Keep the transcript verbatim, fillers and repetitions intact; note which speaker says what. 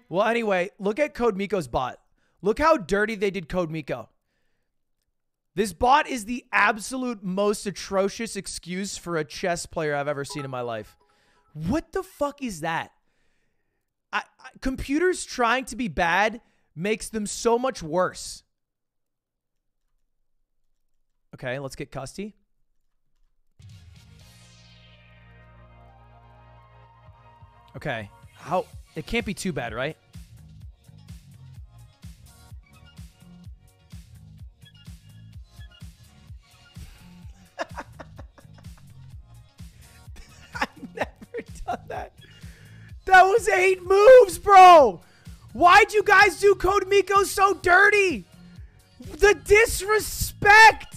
Speaker 1: Well, anyway, look at Codemiko's bot. Look how dirty they did Codemiko. This bot is the absolute most atrocious excuse for a chess player I've ever seen in my life. What the fuck is that? I, I, computers trying to be bad makes them so much worse. Okay, let's get Custy. Okay, how... It can't be too bad, right? I've never done that. That was eight moves, bro. Why'd you guys do Codemiko so dirty? The disrespect.